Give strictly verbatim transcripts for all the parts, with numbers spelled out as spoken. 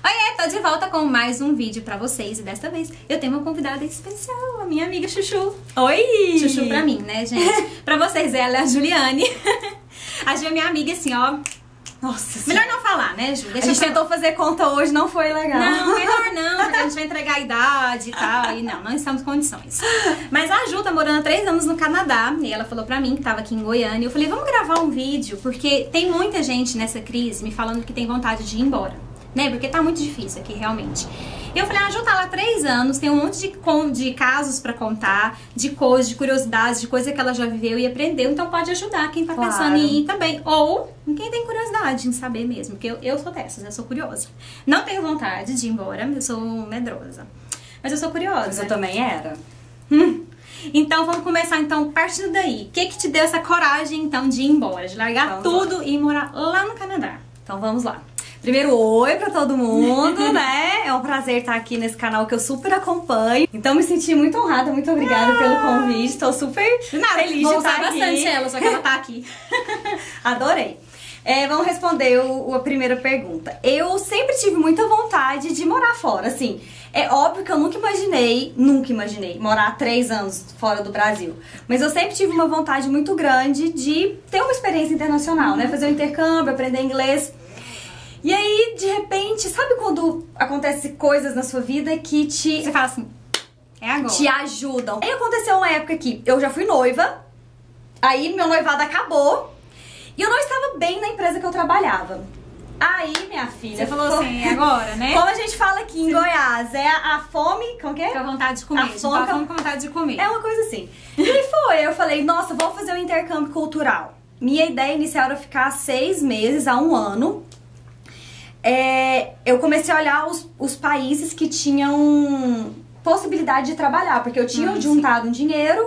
Oiê, tô de volta com mais um vídeo pra vocês e desta vez eu tenho uma convidada especial, a minha amiga Chuchu. Oi! Chuchu pra mim, né, gente? Pra vocês ela é a Juliane. A Ju é minha amiga assim, ó. Nossa, melhor não falar, né, Ju? Deixa a gente eu... tentou fazer conta hoje, não foi legal. Não, melhor não, porque a gente vai entregar a idade e tal, e não, não estamos em condições. Mas a Ju tá morando há três anos no Canadá, e ela falou pra mim que tava aqui em Goiânia, e eu falei, vamos gravar um vídeo, porque tem muita gente nessa crise me falando que tem vontade de ir embora, né, porque tá muito difícil aqui, realmente. E eu falei, a Ju tá lá há três anos, tem um monte de, de casos pra contar, de coisas, de curiosidades, de coisa que ela já viveu e aprendeu, então pode ajudar quem tá claro. pensando em ir também, ou quem tem curiosidade em saber mesmo, porque eu, eu sou dessas, eu sou curiosa. Não tenho vontade de ir embora, eu sou medrosa, mas eu sou curiosa. Mas eu também era. Hum. Então vamos começar então partindo daí. O que que te deu essa coragem então de ir embora, de largar vamos tudo lá. E ir morar lá no Canadá? Então vamos lá. Primeiro, oi pra todo mundo, né? É um prazer estar aqui nesse canal que eu super acompanho. Então me senti muito honrada, muito obrigada ah. pelo convite. Tô super Nada, feliz vou de usar estar aqui. bastante ela, só que ela tá aqui. Adorei. É, vamos responder o, a primeira pergunta. Eu sempre tive muita vontade de morar fora, assim. É óbvio que eu nunca imaginei, nunca imaginei morar três anos fora do Brasil. Mas eu sempre tive uma vontade muito grande de ter uma experiência internacional, uhum. né? Fazer um intercâmbio, aprender inglês. E aí, de repente, sabe quando acontecem coisas na sua vida que te... Você fala assim, é agora. Te ajudam. Aí aconteceu uma época que eu já fui noiva, aí meu noivado acabou, e eu não estava bem na empresa que eu trabalhava. Aí, minha filha... Você falou assim, é agora, né? Como a gente fala aqui em Goiás, é a, a fome... Como que é? Com a vontade de comer. A fome, a fome com a vontade de comer. É uma coisa assim. E foi, eu falei, nossa, vou fazer um intercâmbio cultural. Minha ideia inicial era ficar seis meses a um ano. É, eu comecei a olhar os, os países que tinham possibilidade de trabalhar, porque eu tinha hum, juntado sim. um dinheiro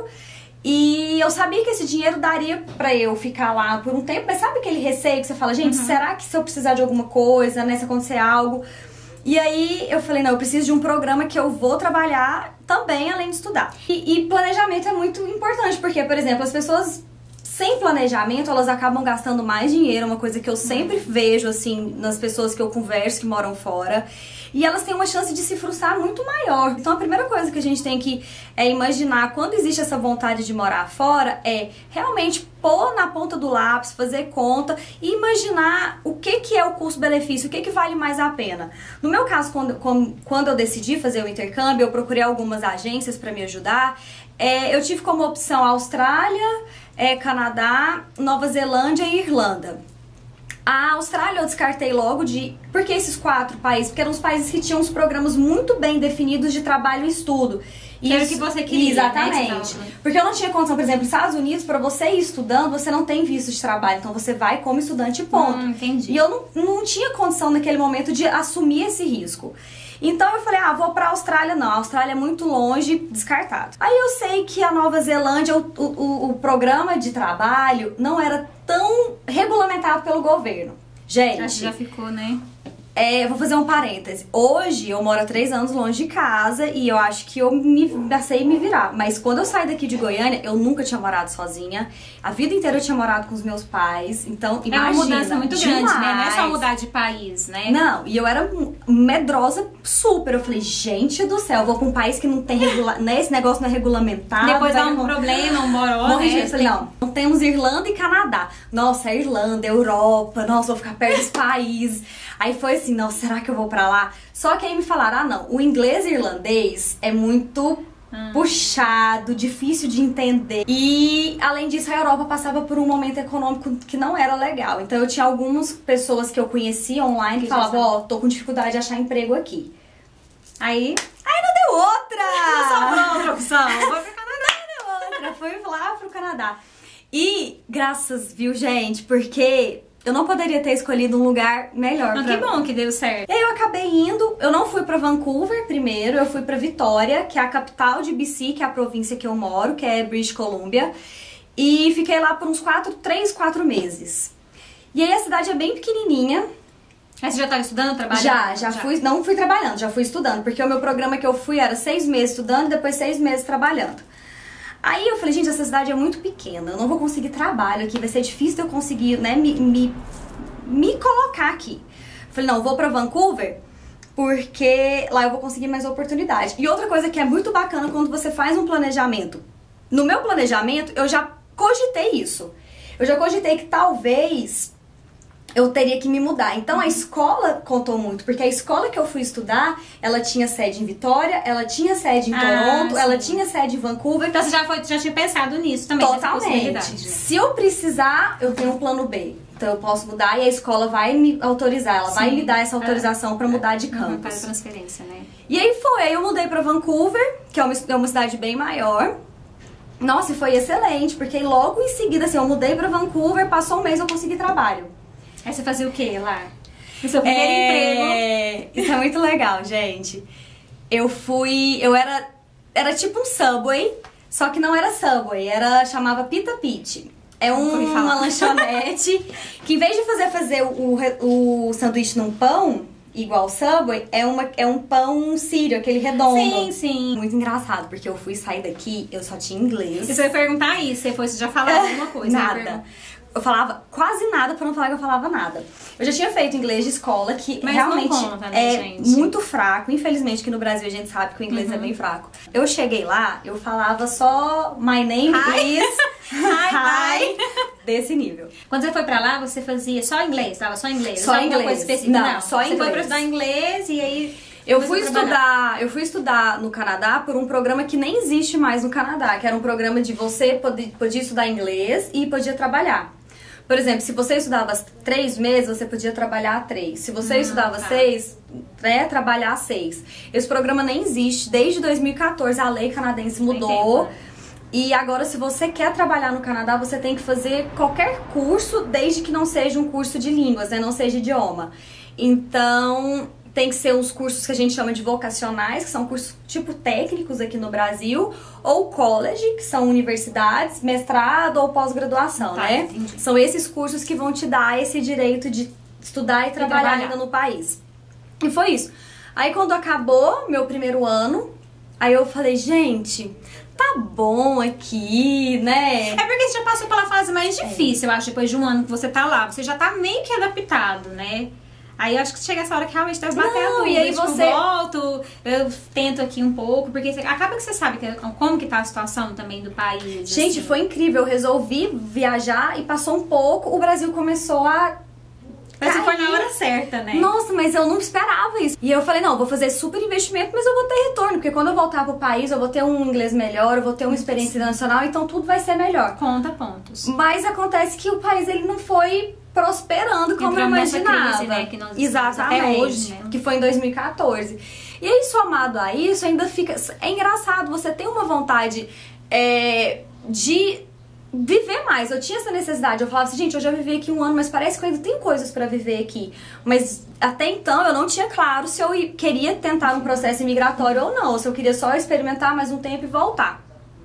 e eu sabia que esse dinheiro daria pra eu ficar lá por um tempo, mas sabe aquele receio que você fala, gente, uhum. será que se eu precisar de alguma coisa, né, se acontecer algo? E aí eu falei, não, eu preciso de um programa que eu vou trabalhar também além de estudar. E, e planejamento é muito importante, porque, por exemplo, as pessoas... sem planejamento, elas acabam gastando mais dinheiro, uma coisa que eu sempre vejo, assim, nas pessoas que eu converso, que moram fora. E elas têm uma chance de se frustrar muito maior. Então, a primeira coisa que a gente tem que é, imaginar quando existe essa vontade de morar fora é realmente pôr na ponta do lápis, fazer conta e imaginar o que, que é o custo-benefício, o que, que vale mais a pena. No meu caso, quando, quando eu decidi fazer o intercâmbio, eu procurei algumas agências para me ajudar. É, eu tive como opção Austrália, é, Canadá, Nova Zelândia e Irlanda. A Austrália eu descartei logo de... Por que esses quatro países? Porque eram os países que tinham os programas muito bem definidos de trabalho e estudo. E era o que você queria, exatamente. Né? Porque eu não tinha condição, por exemplo, nos Estados Unidos, para você ir estudando, você não tem visto de trabalho. Então você vai como estudante, ponto. Hum, entendi. E eu não, não tinha condição naquele momento de assumir esse risco. Então eu falei, ah, vou pra Austrália. Não, a Austrália é muito longe, descartado. Aí eu sei que a Nova Zelândia, o, o, o programa de trabalho não era tão regulamentado pelo governo. Gente... Acho que já ficou, né? É, vou fazer um parêntese. Hoje eu moro há três anos longe de casa e eu acho que eu me sei me virar. Mas quando eu saí daqui de Goiânia, eu nunca tinha morado sozinha. A vida inteira eu tinha morado com os meus pais. Então, imagina. É uma mudança muito demais. grande, né? Não é só mudar de país, né? Não, e eu era medrosa super. Eu falei, gente do céu, eu vou pra um país que não tem regula... né? Esse negócio não é regulamentado. Depois dá um com... problema, um boró, né? Eu falei, não, não temos Irlanda e Canadá. Nossa, é Irlanda, Europa, nossa, vou ficar perto dos países. Aí foi assim, não, será que eu vou pra lá? Só que aí me falaram, ah não, o inglês e irlandês é muito hum. puxado, difícil de entender. E além disso, a Europa passava por um momento econômico que não era legal. Então eu tinha algumas pessoas que eu conhecia online que falavam, ó, oh, tô com dificuldade de achar emprego aqui. Aí, aí não deu outra! Não sobrou outra opção, vou pro Canadá. Não deu outra, fui lá pro Canadá. E graças, viu gente, porque... eu não poderia ter escolhido um lugar melhor. Não, pra... que bom que deu certo. E aí eu acabei indo, eu não fui pra Vancouver primeiro, eu fui pra Vitória, que é a capital de B C, que é a província que eu moro, que é British Columbia. E fiquei lá por uns quatro, três, quatro meses. E aí a cidade é bem pequenininha. Aí você já estava estudando, trabalhando? Já, já, já fui, não fui trabalhando, já fui estudando. Porque o meu programa que eu fui era seis meses estudando e depois seis meses trabalhando. Aí eu falei, gente, essa cidade é muito pequena, eu não vou conseguir trabalho aqui, vai ser difícil eu conseguir, né, me, me, me colocar aqui. Falei, não, vou pra Vancouver, porque lá eu vou conseguir mais oportunidade. E outra coisa que é muito bacana quando você faz um planejamento. No meu planejamento, eu já cogitei isso. Eu já cogitei que talvez eu teria que me mudar. Então a escola contou muito, porque a escola que eu fui estudar, ela tinha sede em Vitória, ela tinha sede em Ah, Toronto, sim. ela tinha sede em Vancouver. Então você já, foi, já tinha pensado nisso também, nessa Totalmente. possibilidade, né? Se eu precisar, eu tenho um plano B. Então eu posso mudar e a escola vai me autorizar, ela vai Sim. me dar essa autorização É. pra mudar de Uhum, campus. para transferência, né? E aí foi, aí eu mudei pra Vancouver, que é uma, é uma cidade bem maior. Nossa, e foi excelente, porque logo em seguida, assim, eu mudei pra Vancouver, passou um mês eu consegui trabalho. Aí você fazia o quê lá? No seu primeiro emprego? É... Isso é muito legal, gente. Eu fui, eu era, era tipo um Subway, só que não era Subway, era, chamava Pita Pit. É um, Ouvi falar. uma lanchonete que em vez de fazer, fazer o, o, o sanduíche num pão, igual o Subway, é, uma, é um pão sírio, aquele redondo. Sim, sim. Muito engraçado, porque eu fui sair daqui, eu só tinha inglês. E você vai perguntar isso, você foi, você já falava alguma coisa? né? Nada. Eu falava quase nada, pra não falar que eu falava nada. Eu já tinha feito inglês de escola, que Mas realmente não conta, né, é gente? muito fraco. Infelizmente, que no Brasil a gente sabe que o inglês Uhum. é bem fraco. Eu cheguei lá, eu falava só my name Hi. is, Hi, hi, desse nível. Quando você foi pra lá, você fazia só inglês? Dava só inglês? Só Ou alguma inglês. coisa específica? Não, só Você foi inglês. pra estudar inglês e aí... Eu começou fui a trabalhar. estudar, eu fui estudar no Canadá por um programa que nem existe mais no Canadá, que era um programa de você poder, podia estudar inglês e podia trabalhar. Por exemplo, se você estudava três meses, você podia trabalhar três. Se você Hum, estudava tá. seis, né, trabalhar seis. Esse programa nem existe. Desde dois mil e quatorze a lei canadense mudou. tempo, né? E agora, se você quer trabalhar no Canadá, você tem que fazer qualquer curso, desde que não seja um curso de línguas, né, não seja idioma. Então, tem que ser os cursos que a gente chama de vocacionais, que são cursos tipo técnicos aqui no Brasil, ou college, que são universidades, mestrado ou pós-graduação, Tá, né? entendi. São esses cursos que vão te dar esse direito de estudar e trabalhar, trabalhar. ainda no país. E foi isso. Aí quando acabou meu primeiro ano, aí eu falei, gente, tá bom aqui, né? É porque você já passou pela fase mais difícil, eu acho, depois de um ano que você tá lá. Você já tá meio que adaptado, né? Aí eu acho que chega essa hora que realmente deve bater Não, a dúvida, e aí tipo, você- eu volto, eu tento aqui um pouco, porque você- acaba que você sabe que, como que tá a situação também do país. Gente, assim. foi incrível. Eu resolvi viajar e passou um pouco, o Brasil começou a Mas você foi na cair. hora certa, né? Nossa, mas eu não esperava isso. E eu falei, não, eu vou fazer super investimento, mas eu vou ter retorno, porque quando eu voltar pro país, eu vou ter um inglês melhor, eu vou ter uma experiência internacional, então tudo vai ser melhor. Conta pontos. Mas acontece que o país ele não foi prosperando como eu Entrando nessa imaginava. crise, né, que nós estamos Exatamente. até hoje, né? Que foi em dois mil e quatorze. E aí, somado a isso, ainda fica... É engraçado, você tem uma vontade é, de viver mais. Eu tinha essa necessidade. Eu falava assim, gente, eu já vivi aqui um ano, mas parece que eu ainda tenho coisas pra viver aqui. Mas até então eu não tinha claro se eu i- queria tentar um processo imigratório ou não. Ou se eu queria só experimentar mais um tempo e voltar.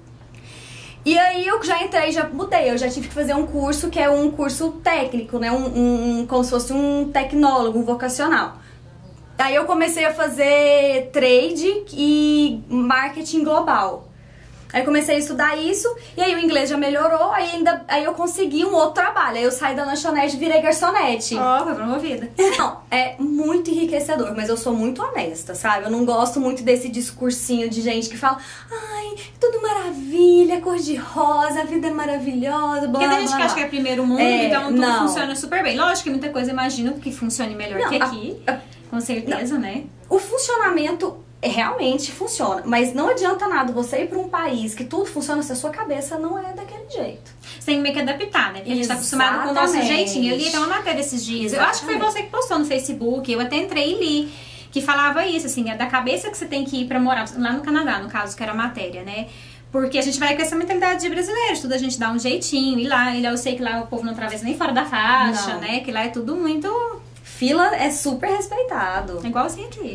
E aí eu já entrei, já mudei, eu já tive que fazer um curso que é um curso técnico, né? Um, um, um- como se fosse um tecnólogo, um vocacional. Aí eu comecei a fazer trade e marketing global. Aí comecei a estudar isso, e aí o inglês já melhorou, aí, ainda, aí eu consegui um outro trabalho. Aí eu saí da lanchonete e virei garçonete. Ó, foi promovida. Não, é muito enriquecedor, mas eu sou muito honesta, sabe? Eu não gosto muito desse discursinho de gente que fala, ai, tudo maravilha, cor de rosa, a vida é maravilhosa, blá, Porque blá, tem gente blá, que acha que blá. é primeiro mundo, É, então tudo não. funciona super bem. Lógico que muita coisa eu imagino que funcione melhor Não, que a- aqui, a- com certeza, né? O funcionamento realmente funciona, mas não adianta nada você ir pra um país que tudo funciona se a sua cabeça não é daquele jeito. Você tem que meio que adaptar, né? Porque a gente tá acostumado com o nosso Exatamente. jeitinho. Eu li até uma matéria esses dias. Eu acho que foi Exatamente. você que postou no Facebook. Eu até entrei e li. Que falava isso, assim, é da cabeça que você tem que ir pra morar lá no Canadá, no caso, que era a matéria, né? Porque a gente vai com essa mentalidade de brasileiro, tudo a gente dá um jeitinho. E lá, eu sei que lá o povo não atravessa nem fora da faixa, Não. né? Que lá é tudo muito Fila é super respeitado. igualzinho aqui.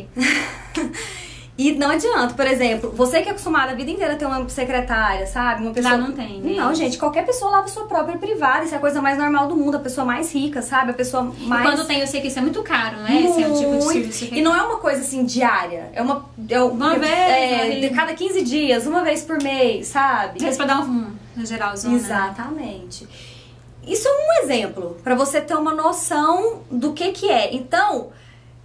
E não adianta, por exemplo, você que é acostumada a vida inteira a ter uma secretária, sabe? Uma pessoa... Lá não tem, né? Não, gente, qualquer pessoa lava sua própria privada. Isso é a coisa mais normal do mundo. A pessoa mais rica, sabe? A pessoa mais... E quando tem, eu sei que isso é muito caro, né? Esse é o tipo de Muito. serviço que E não é uma coisa assim diária. É uma. É Uma é, vez, é, né? de cada quinze dias, uma vez por mês, sabe? Mas pra dar um, um geralzão, né? Exatamente. Isso é um exemplo, pra você ter uma noção do que que é. Então,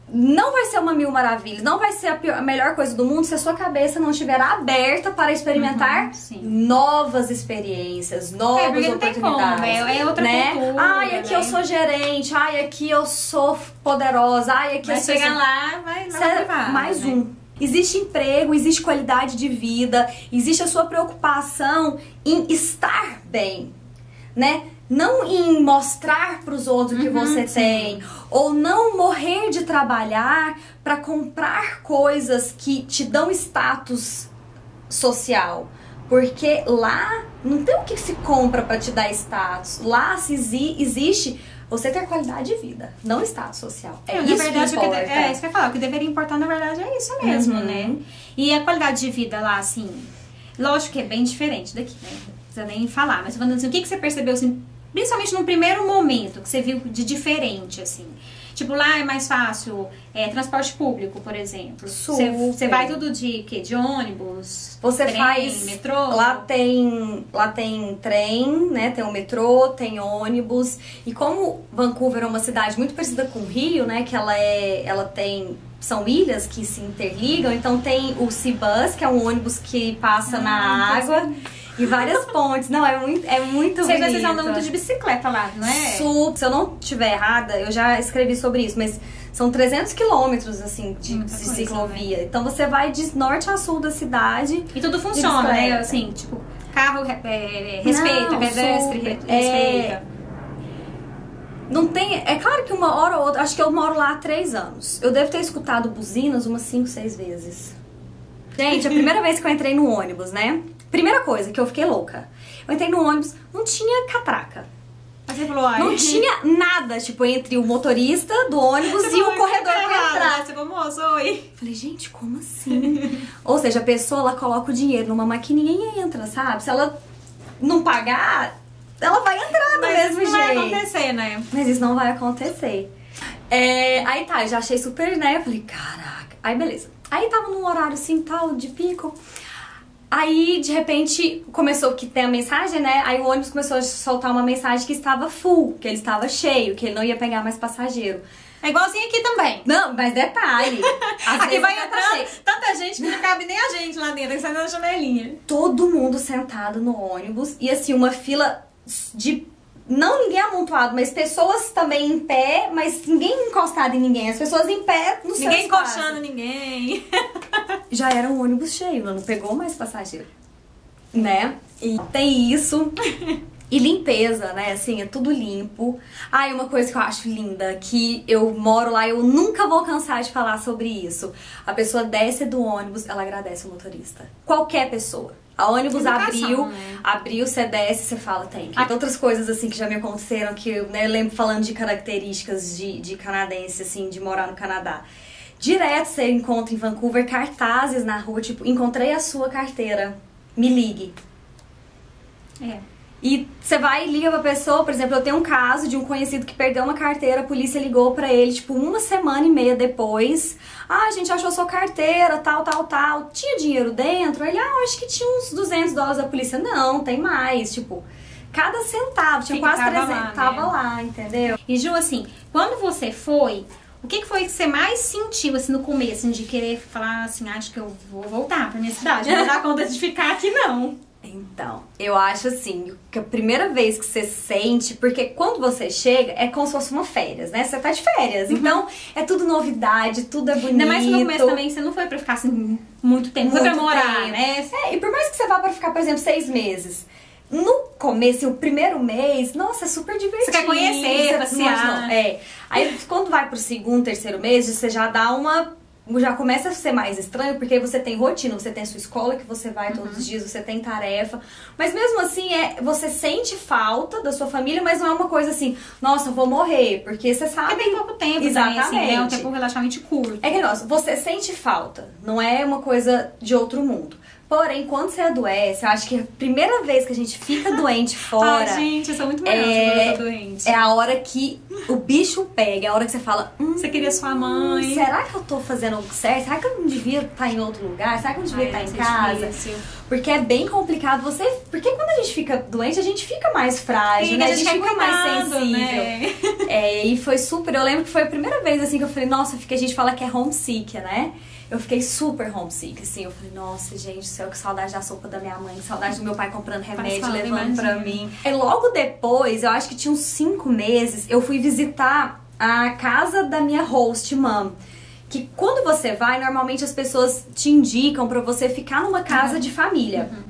não vai ser uma mil maravilhas, não vai ser a, pior, a melhor coisa do mundo se a sua cabeça não estiver aberta para experimentar uhum, novas experiências, novas é, oportunidades. Não tem como, é, é outra né? cultura. Ai, aqui né? eu sou gerente, ai, aqui eu sou poderosa, ai, aqui vai eu sou... chegar lá, vai lá privada, mais né? um. Existe emprego, existe qualidade de vida, existe a sua preocupação em estar bem, né? Não em mostrar para os outros o que uhum, você sim. tem, ou não morrer de trabalhar para comprar coisas que te dão status social. Porque lá não tem o que se compra para te dar status. Lá se exi existe você ter qualidade de vida, não status social. É, é isso na verdade, que importa. O que de, é isso que eu ia falar. O que deveria importar, na verdade, é isso mesmo, uhum. né? E a qualidade de vida lá, assim, lógico que é bem diferente daqui, né? Não precisa nem falar. Mas falando assim, o que, que você percebeu, assim, principalmente no primeiro momento, que você viu de diferente, assim? Tipo, lá é mais fácil, é, transporte público, por exemplo. Você, você vai tudo de quê? De ônibus? Você trem, faz... metrô? Lá tem, lá tem trem, né? Tem o metrô, tem ônibus. E como Vancouver é uma cidade muito parecida com o Rio, né? Que ela é... Ela tem... São ilhas que se interligam. Então tem o Seabus, que é um ônibus que passa ah, na água. Assim. E várias pontes. Não, é muito, é muito Vocês, bonito. Vocês andam muito de bicicleta lá, não é? Super. Se eu não estiver errada, eu já escrevi sobre isso, mas são trezentos quilômetros, assim, de, de coisa, ciclovia. Né? Então você vai de norte a sul da cidade. E tudo funciona, né? Assim, tipo, carro é, respeita, não, pedestre super, respeita. É... Não tem... É claro que uma hora ou outra... Acho que eu moro lá há três anos. Eu devo ter escutado buzinas umas cinco, seis vezes. Gente, a primeira vez que eu entrei no ônibus, né? Primeira coisa, que eu fiquei louca. Eu entrei no ônibus, não tinha catraca. Mas você falou, ai. Não tinha nada, tipo, entre o motorista do ônibus você e o corredor pra entrar. Você falou, moço, oi. Falei, gente, como assim? Ou seja, a pessoa, ela coloca o dinheiro numa maquininha e entra, sabe? Se ela não pagar, ela vai entrar do Mas mesmo isso não jeito. vai acontecer, né? Mas isso não vai acontecer. É, aí tá, eu já achei super, né? Eu falei, caraca. Aí beleza. Aí tava num horário assim, tal, de pico. Aí, de repente, começou que tem a mensagem, né? Aí o ônibus começou a soltar uma mensagem que estava full, que ele estava cheio, que ele não ia pegar mais passageiro. É igualzinho aqui também. Não, mas detalhe. Aqui vai entrando tanta gente que não cabe nem a gente lá dentro, que sai na janelinha. Todo mundo sentado no ônibus e assim, uma fila de... Não ninguém amontoado, mas pessoas também em pé, mas ninguém encostado em ninguém. As pessoas em pé no seu Ninguém espaço. encoxando ninguém. Já era um ônibus cheio, não pegou mais passageiro. Né? E tem isso. E limpeza, né? Assim, é tudo limpo. Ah, e uma coisa que eu acho linda, que eu moro lá, eu nunca vou cansar de falar sobre isso. A pessoa desce do ônibus, ela agradece o motorista. Qualquer pessoa. A ônibus Educação, abriu, né? abriu, você desce, você fala, tem. Ah, outras coisas, assim, que já me aconteceram, que eu, né, lembro falando de características de, de canadense, assim, de morar no Canadá. Direto você encontra em Vancouver cartazes na rua, tipo, encontrei a sua carteira, me ligue. É. E você vai e liga pra pessoa, por exemplo, eu tenho um caso de um conhecido que perdeu uma carteira, a polícia ligou pra ele, tipo, uma semana e meia depois. Ah, a gente achou sua carteira, tal, tal, tal. Tinha dinheiro dentro? Ele, ah, acho que tinha uns duzentos dólares. A polícia, não, tem mais, tipo... Cada centavo, tinha Fica, quase tava trezentos, lá, né? tava lá, entendeu? E Ju, assim, quando você foi, o que, que foi que você mais sentiu, assim, no começo, assim, de querer falar, assim, acho que eu vou voltar pra minha cidade, não dá conta de ficar aqui, não? Então, eu acho assim, que a primeira vez que você sente, porque quando você chega, é como se fosse uma férias, né? Você tá de férias, uhum. Então é tudo novidade, tudo é bonito. Ainda mais que no começo também você não foi pra ficar assim muito tempo, muito foi pra morar, tempo. né? É, e por mais que você vá pra ficar, por exemplo, seis meses, no começo, o primeiro mês, nossa, é super divertido. Você quer conhecer, passear. É. Aí quando vai pro segundo, terceiro mês, você já dá uma... Já começa a ser mais estranho, porque você tem rotina, você tem a sua escola que você vai todos uhum. os dias, você tem tarefa. Mas mesmo assim, é, você sente falta da sua família, mas não é uma coisa assim, nossa, eu vou morrer, porque você sabe... Porque tem pouco tempo, exatamente. Também, assim, é um tempo relativamente curto. É que negócio, você sente falta, não é uma coisa de outro mundo. Porém, quando você adoece, eu acho que a primeira vez que a gente fica doente fora... Ai, gente, eu sou muito melhor é, quando eu tô doente. É a hora que o bicho pega, é a hora que você fala... Hum, você queria sua mãe. Será que eu tô fazendo algo certo? Será que eu não devia estar em outro lugar? Será que eu não devia Ai, estar em casa? Difícil. Porque é bem complicado você... Porque quando a gente fica doente, a gente fica mais frágil, Sim, né? A gente, a gente fica cuidado, mais sensível. Né? É, e foi super, eu lembro que foi a primeira vez assim que eu falei, nossa, a gente fala que é homesick, né? Eu fiquei super homesick, assim, eu falei, nossa, gente do céu, que saudade da sopa da minha mãe, que saudade do meu pai comprando remédio, levando pra mim. E logo depois, eu acho que tinha uns cinco meses, eu fui visitar a casa da minha host mom. Que quando você vai, normalmente as pessoas te indicam pra você ficar numa casa uhum. de família. Uhum.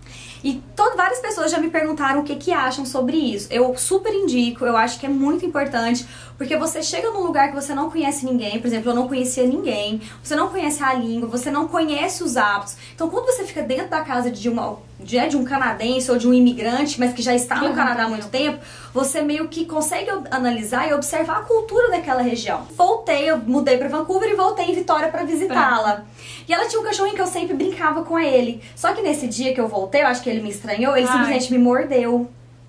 E todo, várias pessoas já me perguntaram o que, que acham sobre isso. Eu super indico, eu acho que é muito importante, porque você chega num lugar que você não conhece ninguém, por exemplo, eu não conhecia ninguém, você não conhece a língua, você não conhece os hábitos. Então, quando você fica dentro da casa de, uma, de, de um canadense ou de um imigrante, mas que já está no Canadá há muito tempo, você meio que consegue analisar e observar a cultura daquela região. Voltei, eu mudei pra Vancouver e voltei em Vitória pra visitá-la. E ela tinha um cachorrinho que eu sempre brincava com ele. Só que nesse dia que eu voltei, eu acho que ele me estranhou, ele Ai. simplesmente me mordeu.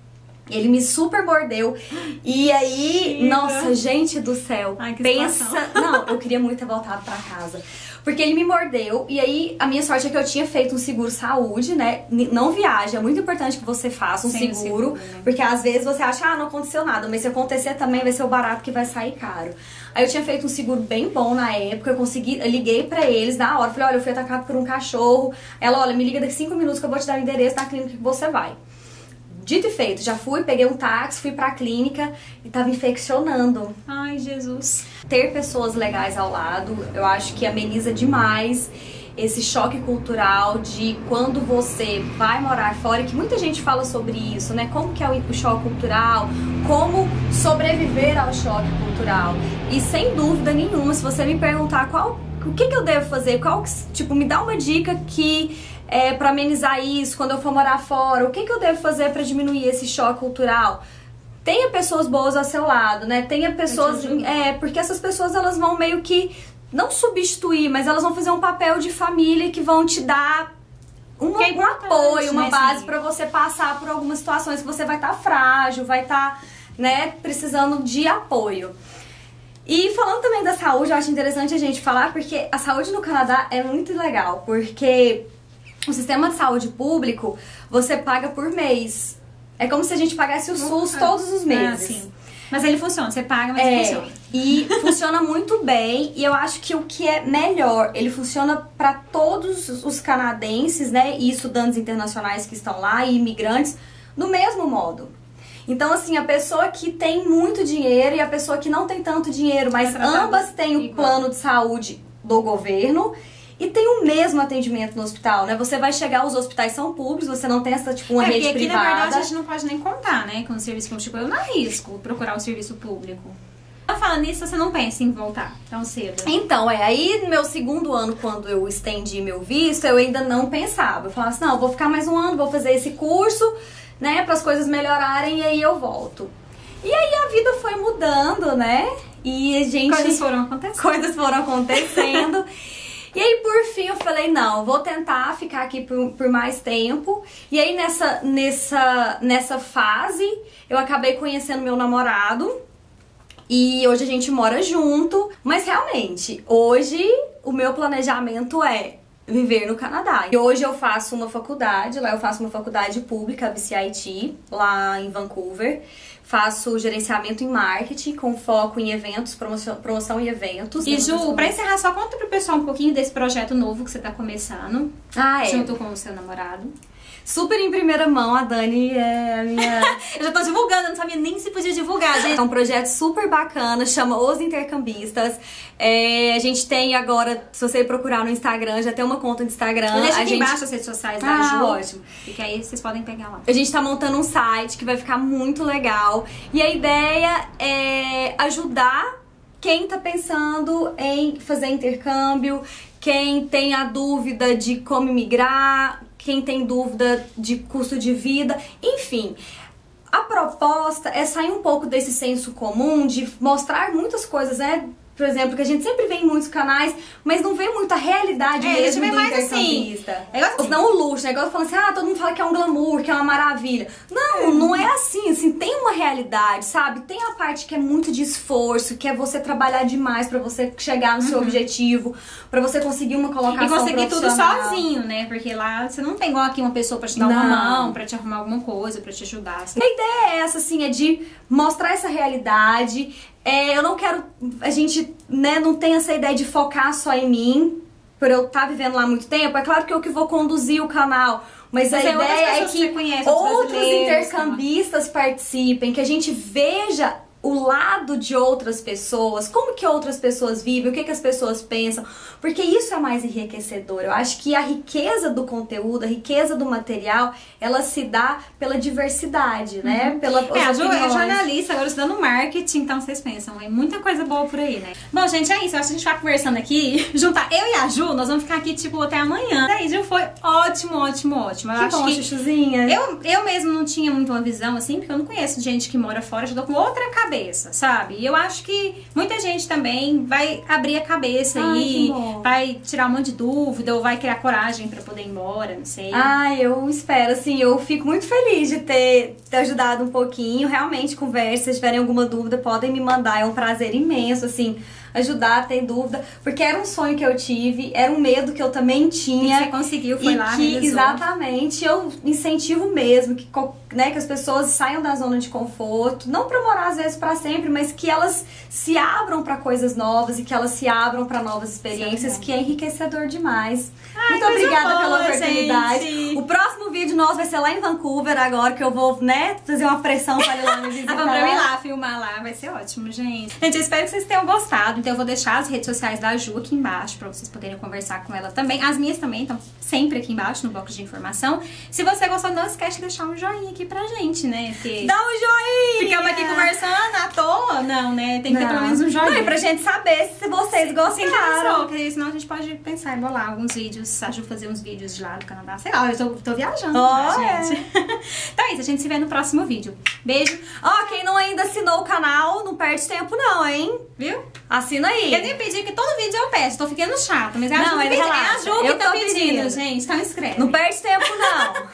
Ele me super mordeu. E aí, Chica. nossa, gente do céu. Ai, que pensa... situação. Não, eu queria muito ter voltado pra casa. Porque ele me mordeu, e aí a minha sorte é que eu tinha feito um seguro saúde, né? Não viaja, é muito importante que você faça um Sem seguro, seguro né? Porque às vezes você acha, ah, não aconteceu nada, mas se acontecer também vai ser o barato que vai sair caro. Aí eu tinha feito um seguro bem bom na época, eu consegui, eu liguei pra eles na hora, falei, olha, eu fui atacado por um cachorro. Ela, olha, me liga daqui cinco minutos que eu vou te dar o endereço da clínica que você vai. Dito e feito, já fui, peguei um táxi, fui pra clínica e tava infeccionando. Ai, Jesus. Ter pessoas legais ao lado, eu acho que ameniza demais esse choque cultural de quando você vai morar fora, e que muita gente fala sobre isso, né? Como que é o choque cultural, como sobreviver ao choque cultural. E sem dúvida nenhuma, se você me perguntar qual, o que, que eu devo fazer, qual, tipo, me dá uma dica que... É, pra amenizar isso, quando eu for morar fora, o que, que eu devo fazer pra diminuir esse choque cultural? Tenha pessoas boas ao seu lado, né? Tenha pessoas... É, porque essas pessoas, elas vão meio que... Não substituir, mas elas vão fazer um papel de família que vão te dar uma, é um apoio, uma né, base sim. pra você passar por algumas situações que você vai estar tá frágil, vai estar, tá, né, precisando de apoio. E falando também da saúde, eu acho interessante a gente falar, porque a saúde no Canadá é muito legal, porque... O sistema de saúde público, você paga por mês. É como se a gente pagasse o SUS todos os meses. Ah, sim. Mas ele funciona, você paga, mas é, ele funciona. E funciona muito bem. E eu acho que o que é melhor, ele funciona para todos os canadenses, né? E estudantes internacionais que estão lá, e imigrantes, do mesmo modo. Então, assim, a pessoa que tem muito dinheiro e a pessoa que não tem tanto dinheiro, mas ambas têm o plano de saúde do governo... E tem o mesmo atendimento no hospital, né? Você vai chegar, os hospitais são públicos, você não tem essa, tipo, uma é, rede aqui, privada. Na verdade, a gente não pode nem contar, né? Com o serviço público. Tipo, eu não arrisco procurar um serviço público. Falando nisso, você não pensa em voltar tão cedo? Então, é, aí no meu segundo ano, quando eu estendi meu visto, eu ainda não pensava. Eu falava assim, não, eu vou ficar mais um ano, vou fazer esse curso, né? Para as coisas melhorarem e aí eu volto. E aí a vida foi mudando, né? E a gente... Coisas foram acontecendo. Coisas foram acontecendo. E aí, por fim, eu falei, não, vou tentar ficar aqui por, por mais tempo. E aí, nessa, nessa, nessa fase, eu acabei conhecendo meu namorado. E hoje a gente mora junto. Mas, realmente, hoje o meu planejamento é viver no Canadá. E hoje eu faço uma faculdade, lá eu faço uma faculdade pública, a B C I T, lá em Vancouver. Faço gerenciamento em marketing, com foco em eventos, promoção, promoção e eventos. E Ju, pra encerrar, só conta pro pessoal um pouquinho desse projeto novo que você tá começando. Ah, é. Junto com o seu namorado. Super em primeira mão, a Dani é a minha... Eu já tô divulgando, eu não sabia nem se podia divulgar, gente. É um projeto super bacana, chama Os Intercambistas. É, a gente tem agora, se você procurar no Instagram, já tem uma conta de Instagram. Eu deixo a aqui gente... embaixo as redes sociais da ah, Ju. ótimo. E que aí vocês podem pegar lá. A gente tá montando um site que vai ficar muito legal. E a ideia é ajudar quem tá pensando em fazer intercâmbio, quem tem a dúvida de como migrar, quem tem dúvida de custo de vida, enfim. A proposta é sair um pouco desse senso comum de mostrar muitas coisas, né, por exemplo, que a gente sempre vê em muitos canais, mas não vê muito a realidade é, mesmo a gente vê do mais intercambista. Assim, é igual assim. Não o luxo, é igual falando assim, ah, todo mundo fala que é um glamour, que é uma maravilha. Não, não é assim, assim, tem uma realidade, sabe? Tem a parte que é muito de esforço, que é você trabalhar demais pra você chegar no seu uhum. objetivo, pra você conseguir uma colocação e conseguir tudo profissional. sozinho, né? Porque lá você não tem igual aqui uma pessoa pra te dar não. uma mão, pra te arrumar alguma coisa, pra te ajudar. Assim. A ideia é essa, assim, é de mostrar essa realidade. É, eu não quero, a gente, né, não tem essa ideia de focar só em mim, por eu estar tá vivendo lá há muito tempo. É claro que eu que vou conduzir o canal, mas, mas a ideia é que conhece, outros intercambistas participem, que a gente veja o lado de outras pessoas, como que outras pessoas vivem, o que que as pessoas pensam, porque isso é mais enriquecedor. Eu acho que a riqueza do conteúdo, a riqueza do material, ela se dá pela diversidade, né? Uhum. Pela, é, a Ju é jornalista, agora estudando marketing, então vocês pensam, é muita coisa boa por aí, né? Bom, gente, é isso, eu acho que a gente vai conversando aqui, juntar eu e a Ju, nós vamos ficar aqui, tipo, até amanhã. Daí, Ju, foi ótimo, ótimo, ótimo. Eu que acho bom, que Chuchuzinha. Eu, eu mesmo não tinha muito uma visão, assim, porque eu não conheço gente que mora fora, já tô com outra cabeça. Sabe? E eu acho que muita gente também vai abrir a cabeça Ai, aí, vai tirar um monte de dúvida ou vai criar coragem pra poder ir embora, não sei. Ah, eu espero, assim, eu fico muito feliz de ter, ter ajudado um pouquinho. Realmente, conversa, se tiverem alguma dúvida, podem me mandar, é um prazer imenso, assim, ajudar, ter dúvida, porque era um sonho que eu tive, era um medo que eu também tinha. E você conseguiu, foi e lá, que, realizou. Exatamente, eu incentivo mesmo que, né, que as pessoas saiam da zona de conforto, não pra morar às vezes pra sempre, mas que elas se abram pra coisas novas e que elas se abram pra novas experiências, sim, que é enriquecedor demais. Ai, muito obrigada boa, pela oportunidade. Gente. O próximo vídeo nosso vai ser lá em Vancouver agora, que eu vou, né, fazer uma pressão pra ir lá me visitar. Vamos pra eu ir lá, filmar lá, vai ser ótimo, gente. Gente, eu espero que vocês tenham gostado. Então eu vou deixar as redes sociais da Ju aqui embaixo pra vocês poderem conversar com ela também. As minhas também estão sempre aqui embaixo no bloco de informação. Se você gostou, não esquece de deixar um joinha aqui pra gente, né? Porque dá um joinha! Ficamos aqui conversando à toa. Não, né? Tem que não. ter pelo menos um joinha. Não, e pra gente saber se vocês gostaram. Porque senão a gente pode pensar em bolar alguns vídeos, a Ju fazer uns vídeos de lá do Canadá. Sei lá, eu tô, tô viajando, oh, já, gente. É. Então é isso, a gente se vê no próximo vídeo. Beijo. Ó, oh, quem não ainda assinou o canal, não perde tempo não, hein? Viu? Assina aí. Eu nem pedi, que todo vídeo eu peço. Tô ficando chata, mas é a não, Ju, mas que, é relaxa. a Ju que eu tá pedindo, pedindo, gente. Então escreve. Não perde tempo, não.